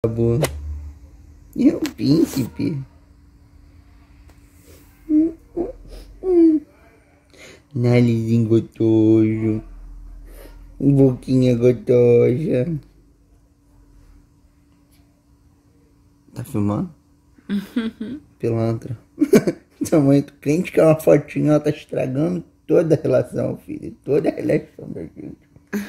Boa. E o príncipe? Narizinho gostoso. Boquinha gostosa. Tá filmando? Pilantra. Sua mãe, tu crente que é uma fotinha, ela tá estragando toda a relação, filho. Toda a relação da gente.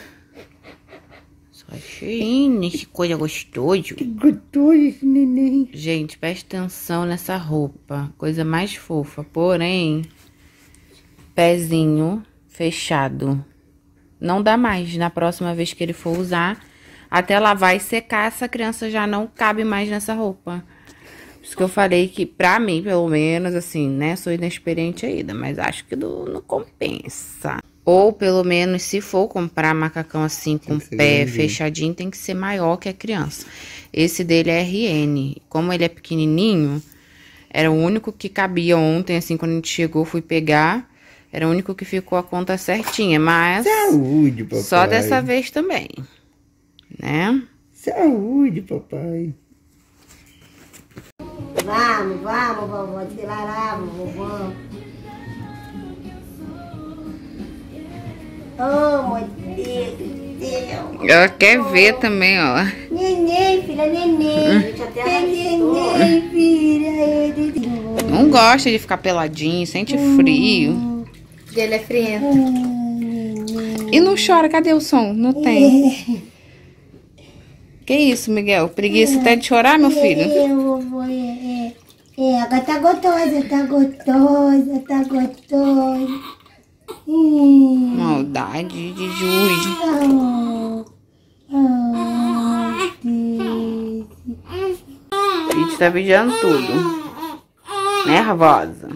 Só cheinho, esse coisa gostoso. Que gostoso esse neném. Gente, presta atenção nessa roupa. Coisa mais fofa. Porém, pezinho fechado. Não dá mais. Na próxima vez que ele for usar, até lavar e secar, essa criança já não cabe mais nessa roupa. Por isso que eu falei que, pra mim, pelo menos, assim, né? Sou inexperiente ainda, mas acho que não compensa. Ou, pelo menos, se for comprar macacão assim, com o pé fechadinho, tem que ser maior que a criança. Esse dele é RN. Como ele é pequenininho, era o único que cabia ontem, assim, quando a gente chegou, fui pegar. Era o único que ficou a conta certinha, mas... Saúde, papai. Só dessa vez também, né? Saúde, papai. Vamos, vovó, acelerar, vovó. Oh, meu Deus do céu. Ela quer ver também, ó. Neném, filha, neném. Neném, filha. Não gosta de ficar peladinho, sente frio. Ele é frio. E não chora, cadê o som? Não tem. Que isso, Miguel? Preguiça até de chorar, meu filho? Vovó, agora tá gostosa, tá gostosa, tá gostosa. Maldade de Júlio. A gente tá vigiando tudo. Né, Ravosa?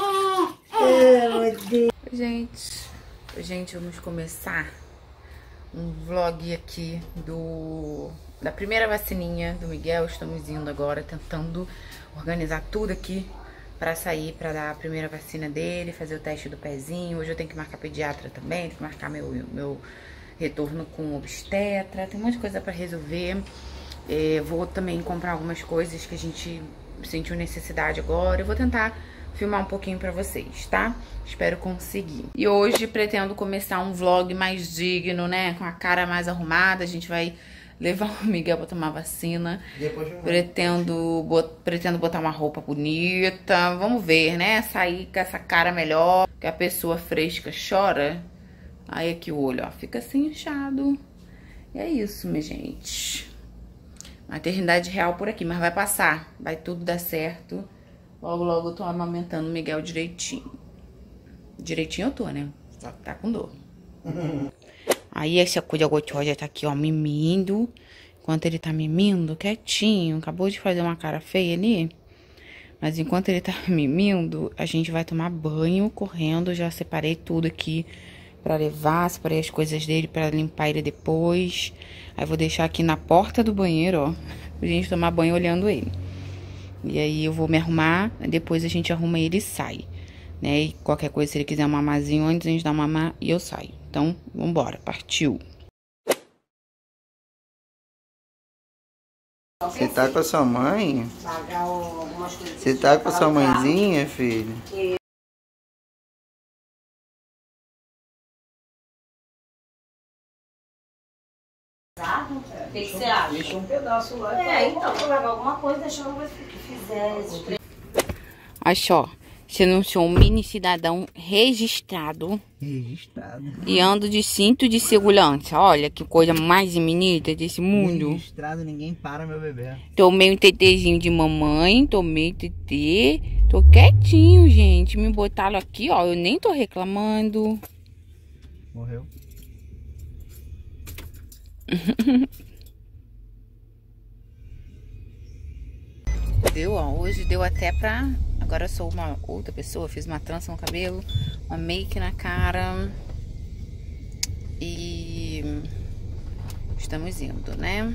Gente, vamos começar um vlog aqui da primeira vacininha do Miguel. Estamos indo agora, tentando organizar tudo aqui pra sair, pra dar a primeira vacina dele, fazer o teste do pezinho. Hoje eu tenho que marcar pediatra também, tenho que marcar meu retorno com obstetra, tem um monte de coisa pra resolver. Vou também comprar algumas coisas que a gente sentiu necessidade agora. Eu vou tentar filmar um pouquinho pra vocês, tá? Espero conseguir. E hoje pretendo começar um vlog mais digno, né? Com a cara mais arrumada. A gente vai levar o Miguel pra tomar vacina. Pretendo botar uma roupa bonita. Vamos ver, né? Sair com essa cara melhor. Que a pessoa fresca chora. Aí aqui o olho, ó, fica assim inchado. E é isso, minha gente. Maternidade real por aqui, mas vai passar. Vai tudo dar certo. Logo, logo eu tô amamentando o Miguel direitinho. Direitinho eu tô, né? Só que tá com dor. Aí essa coisa gostosa tá aqui, ó, mimindo. Enquanto ele tá mimindo, quietinho. Acabou de fazer uma cara feia ali. Mas enquanto ele tá mimindo, a gente vai tomar banho correndo. Já separei tudo aqui pra levar. Separei as coisas dele pra limpar ele depois. Aí vou deixar aqui na porta do banheiro, ó. Pra gente tomar banho olhando ele. E aí eu vou me arrumar, depois a gente arruma ele e sai, né? E qualquer coisa, se ele quiser um mamazinho antes, a gente dá um mamar e eu saio. Então, vambora, partiu. Você tá com a sua mãe? Você tá com a sua mãezinha, filho? O que você acha? Deixa um pedaço lá. Então, vou levar alguma coisa, deixa eu ver o que fizer. Acho, ó, você não sou um mini cidadão registrado. Registrado. E ando de cinto de segurança. Olha que coisa mais bonita desse mundo. Registrado, ninguém para meu bebê. Tomei um tetezinho de mamãe, tomei tetê. Tô quietinho, gente. Me botaram aqui, ó, eu nem tô reclamando. Morreu. Deu, ó, hoje deu até pra... Agora eu sou uma outra pessoa, fiz uma trança no cabelo, uma make na cara. E... estamos indo, né?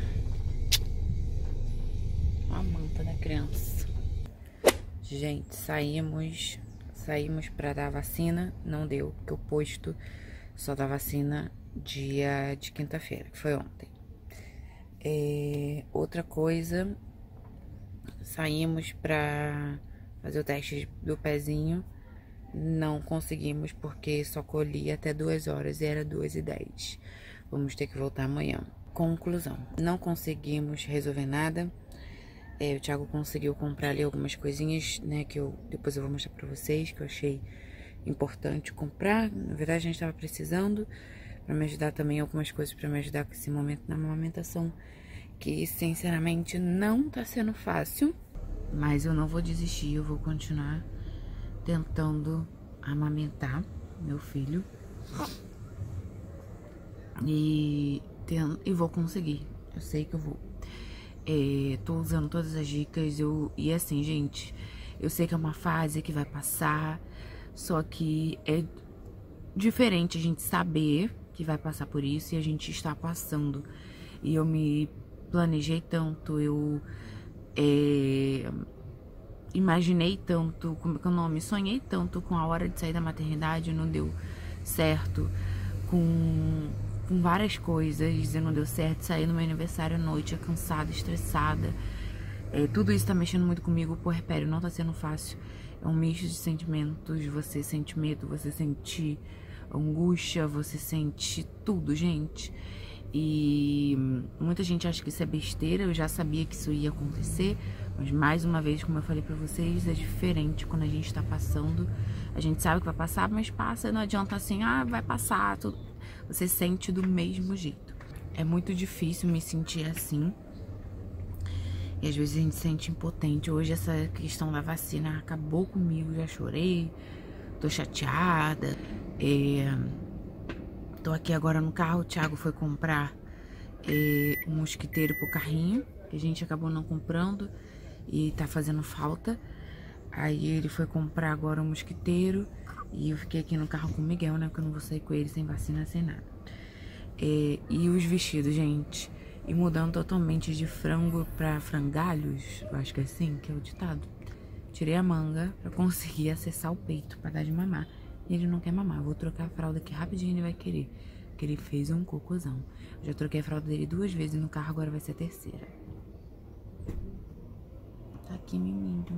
A manta da criança. Gente, saímos pra dar vacina, não deu, porque o posto só dá vacina dia de quinta-feira, que foi ontem. Outra coisa, saímos pra fazer o teste do pezinho. Não conseguimos porque só colhi até 2 horas e era 2h10. Vamos ter que voltar amanhã. Conclusão, não conseguimos resolver nada. O Thiago conseguiu comprar ali algumas coisinhas, né, que depois eu vou mostrar pra vocês, que eu achei importante comprar. Na verdade, a gente tava precisando, pra me ajudar também, algumas coisas pra me ajudar com esse momento na amamentação, que sinceramente não tá sendo fácil, mas eu não vou desistir, eu vou continuar tentando amamentar meu filho e vou conseguir, eu sei que eu vou. Tô usando todas as dicas, e assim, gente, eu sei que é uma fase que vai passar, só que é diferente a gente saber que vai passar por isso e a gente está passando. E eu me planejei tanto, eu imaginei tanto, como é que é o nome? Sonhei tanto com a hora de sair da maternidade, não deu certo, com várias coisas, e não deu certo. Saí no meu aniversário à noite, cansada, estressada. Tudo isso tá mexendo muito comigo. O puerpério não tá sendo fácil. É um misto de sentimentos. Você sente medo, você sente angústia, você sente tudo, gente. E muita gente acha que isso é besteira. Eu já sabia que isso ia acontecer, mas mais uma vez, como eu falei pra vocês, é diferente quando a gente tá passando. A gente sabe que vai passar, mas passa, não adianta assim, vai passar, tudo. Você sente do mesmo jeito. É muito difícil me sentir assim. E às vezes a gente se sente impotente. Hoje essa questão da vacina acabou comigo, já chorei, tô chateada. Tô aqui agora no carro, o Thiago foi comprar um mosquiteiro pro carrinho, que a gente acabou não comprando e tá fazendo falta. Aí ele foi comprar agora um mosquiteiro e eu fiquei aqui no carro com o Miguel, né, porque eu não vou sair com ele sem vacina, sem nada. E os vestidos, gente, e mudando totalmente de frango pra frangalhos, eu acho que é assim que é o ditado. Tirei a manga pra conseguir acessar o peito pra dar de mamar. E ele não quer mamar. Vou trocar a fralda aqui rapidinho, ele vai querer. Porque ele fez um cocôzão. Eu já troquei a fralda dele 2 vezes no carro, agora vai ser a terceira. Tá aqui, menino.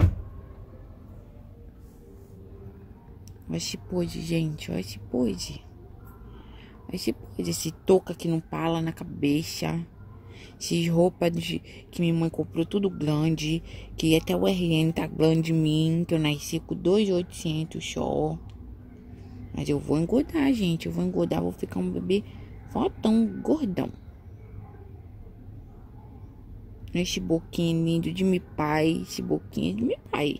Olha se pôde, gente. Olha se pôde. Olha se pôde. Esse touca que não pala na cabeça. Essas roupas que minha mãe comprou tudo grande. Que até o RN tá grande de mim. Que eu nasci com 2.800 só. Mas eu vou engordar, gente. Eu vou engordar, vou ficar um bebê fortão, gordão. Esse boquinho lindo de meu pai. Esse boquinho de meu pai.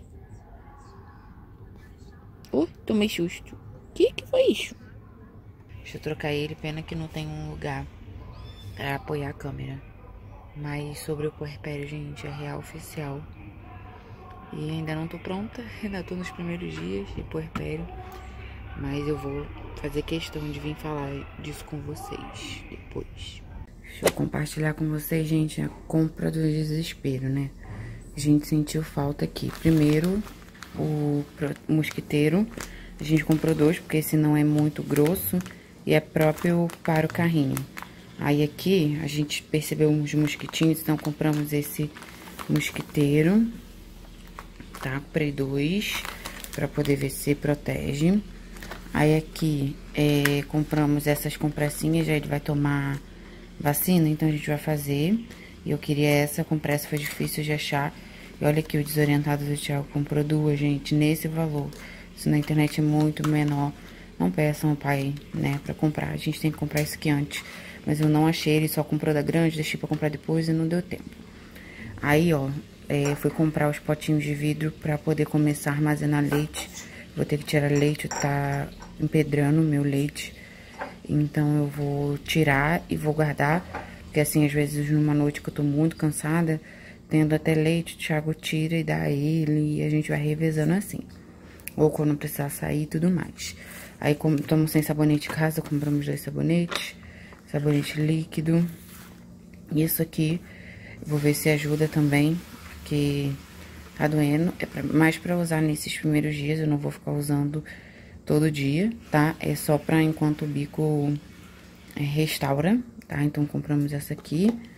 Tomei susto. Que foi isso? Deixa eu trocar ele. Pena que não tem um lugar pra apoiar a câmera. Mas sobre o puerpério, gente, é real oficial. E ainda não tô pronta. Ainda tô nos primeiros dias de puerpério. Mas eu vou fazer questão de vir falar disso com vocês depois. Deixa eu compartilhar com vocês, gente, a compra do desespero, né? A gente sentiu falta aqui. Primeiro, o mosquiteiro. A gente comprou 2, porque esse não é muito grosso e é próprio para o carrinho. Aí aqui, a gente percebeu uns mosquitinhos, então compramos esse mosquiteiro. Tá? Comprei 2 para poder ver se protege. Aí aqui, compramos essas compressinhas, já ele vai tomar vacina, então a gente vai fazer. E eu queria essa compressa, foi difícil de achar. E olha aqui, o desorientado do Thiago comprou 2, gente, nesse valor. Isso na internet é muito menor. Não peçam ao pai, né, pra comprar. A gente tem que comprar isso aqui antes. Mas eu não achei, ele só comprou da grande, deixei pra comprar depois e não deu tempo. Aí, ó, fui comprar os potinhos de vidro pra poder começar a armazenar leite. Vou ter que tirar leite, tá empedrando o meu leite. Então eu vou tirar e vou guardar. Porque assim, às vezes numa noite que eu tô muito cansada, tendo até leite, o Thiago tira e dá a ele. E a gente vai revezando assim. Ou quando precisar sair e tudo mais. Aí, como estamos sem sabonete em casa, compramos 2 sabonetes. Sabonete líquido. Isso aqui, vou ver se ajuda também, porque tá doendo. É mais pra usar nesses primeiros dias, eu não vou ficar usando todo dia, tá? É só pra enquanto o bico restaura, tá? Então, compramos essa aqui.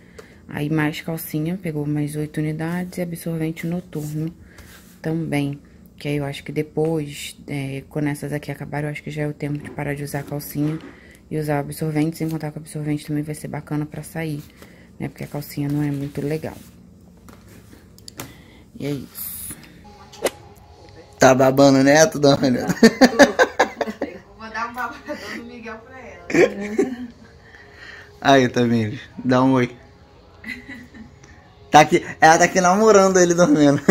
Aí mais calcinha, pegou mais 8 unidades e absorvente noturno também. Que aí eu acho que depois, quando essas aqui acabarem, eu acho que já é o tempo de parar de usar a calcinha e usar o absorvente. Sem contar que o absorvente também vai ser bacana pra sair, né? Porque a calcinha não é muito legal. E é isso. Tá babando, né, dona? Vou dar um babadão do Miguel pra ela. Aí, Tamires, dá um oi. Tá aqui, ela tá aqui namorando ele dormindo.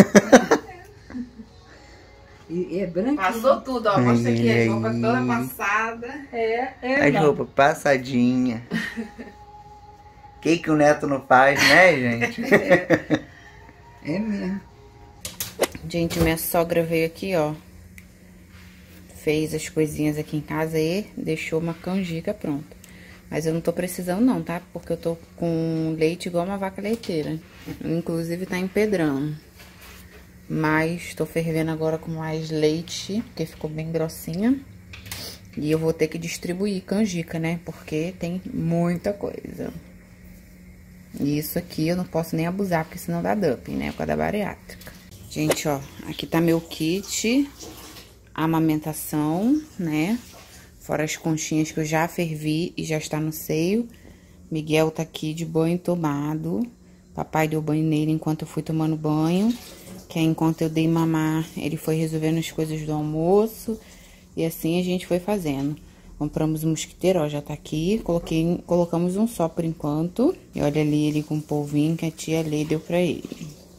E é branco. Passou tudo, ó. Mostra aqui a roupa toda passada. As roupas passadinhas. O que o neto não faz, né, gente? É mesmo. Gente, minha sogra veio aqui, ó. Fez as coisinhas aqui em casa e deixou uma canjica pronta. Mas eu não tô precisando não, tá? Porque eu tô com leite igual uma vaca leiteira. Inclusive tá empedrando. Mas tô fervendo agora com mais leite, porque ficou bem grossinha. E eu vou ter que distribuir canjica, né? Porque tem muita coisa. E isso aqui eu não posso nem abusar, porque senão dá dumping, né? Por causa da bariátrica. Gente, ó, aqui tá meu kit amamentação, né? Fora as conchinhas que eu já fervi e já está no seio. Miguel tá aqui de banho tomado. Papai deu banho nele enquanto eu fui tomando banho. Que aí, enquanto eu dei mamar, ele foi resolvendo as coisas do almoço. E assim a gente foi fazendo. Compramos um mosquiteiro, ó, já tá aqui. Colocamos um só por enquanto. E olha ali ele com o polvinho que a tia Lê deu pra ele.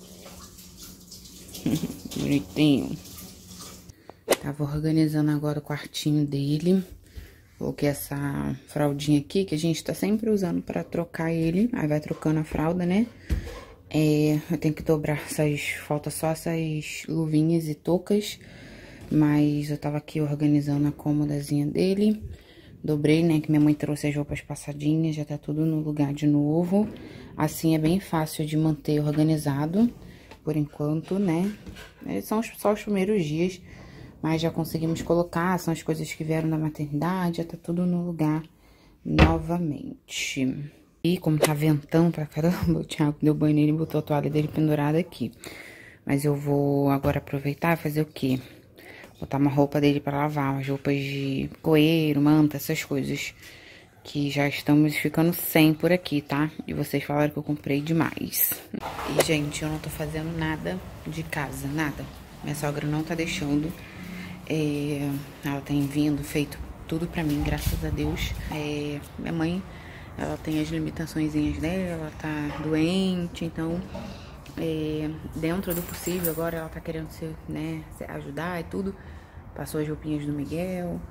Bonitinho. Tava organizando agora o quartinho dele. Coloquei essa fraldinha aqui, que a gente tá sempre usando pra trocar ele. Aí vai trocando a fralda, né? Eu tenho que dobrar essas... Falta só essas luvinhas e toucas. Mas eu tava aqui organizando a cômodazinha dele. Dobrei, né? Que minha mãe trouxe as roupas passadinhas. Já tá tudo no lugar de novo. Assim é bem fácil de manter organizado. Por enquanto, né? São só os primeiros dias. Mas já conseguimos colocar, são as coisas que vieram da maternidade, já tá tudo no lugar novamente. E como tá ventando pra caramba, o Thiago deu banho nele e botou a toalha dele pendurada aqui. Mas eu vou agora aproveitar e fazer o quê? Botar uma roupa dele pra lavar, umas roupas de coeiro, manta, essas coisas. Que já estamos ficando sem por aqui, tá? E vocês falaram que eu comprei demais. E, gente, eu não tô fazendo nada de casa, nada. Minha sogra não tá deixando. Ela tem vindo, feito tudo pra mim, graças a Deus. Minha mãe, ela tem as limitaçõezinhas dela, tá doente, então, dentro do possível, agora ela tá querendo se ajudar e tudo. Passou as roupinhas do Miguel,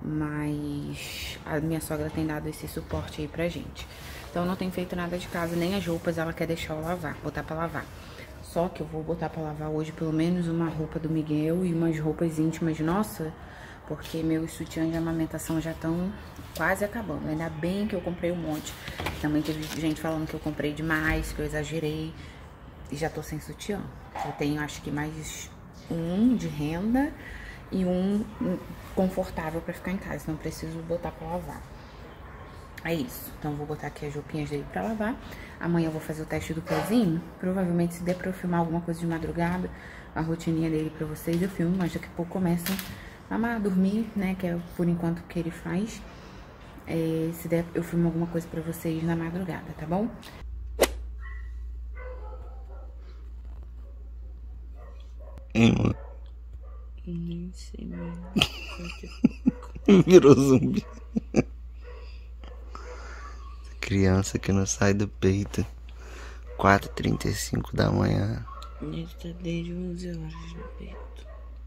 mas a minha sogra tem dado esse suporte aí pra gente. Então, não tem feito nada de casa, nem as roupas ela quer deixar eu lavar, botar pra lavar. Só que eu vou botar pra lavar hoje pelo menos uma roupa do Miguel e umas roupas íntimas, nossa, porque meus sutiãs de amamentação já estão quase acabando. Ainda bem que eu comprei um monte. Também teve gente falando que eu comprei demais, que eu exagerei. E já tô sem sutiã. Eu tenho, acho que mais um de renda e um confortável pra ficar em casa. Então, eu preciso botar pra lavar. É isso. Então, eu vou botar aqui as roupinhas dele pra lavar. Amanhã eu vou fazer o teste do pezinho. Provavelmente, se der pra eu filmar alguma coisa de madrugada, a rotininha dele pra vocês, eu filmo. Mas daqui a pouco começa a dormir, né? Que é por enquanto o que ele faz. Se der, eu filmo alguma coisa pra vocês na madrugada, tá bom? Nem sei, mano. Virou zumbi. Criança que não sai do peito. 4h35 da manhã. Ele tá desde 11 horas no peito.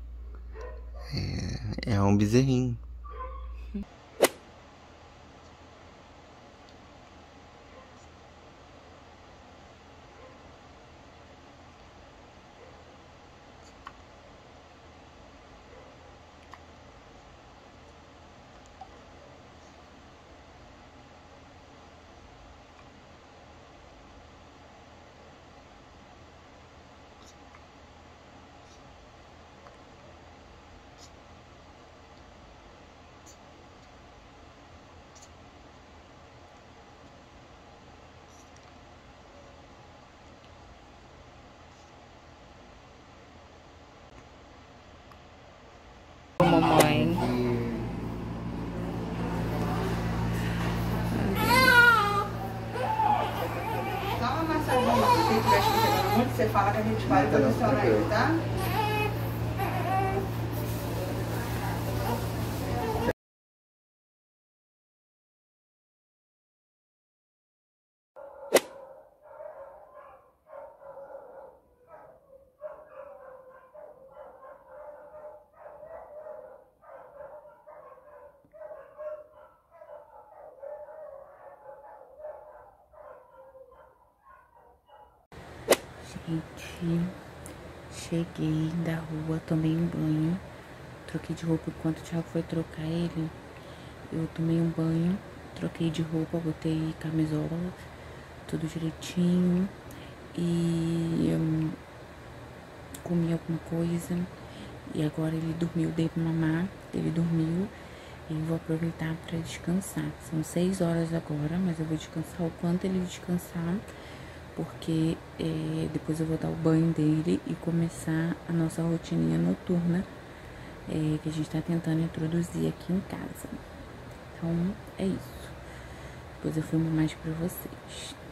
É um bezerrinho. estiver chegando muito, você fala que a gente vai e posiciona ele, tá? Gente, cheguei da rua, tomei um banho, troquei de roupa enquanto o Thiago foi trocar ele. Eu tomei um banho, troquei de roupa, botei camisola, tudo direitinho e comi alguma coisa. E agora ele dormiu, dei pra mamar, ele dormiu e vou aproveitar pra descansar. São 6 horas agora, mas eu vou descansar o quanto ele descansar, porque depois eu vou dar o banho dele e começar a nossa rotininha noturna que a gente tá tentando introduzir aqui em casa. Então, é isso. Depois eu filmo mais pra vocês.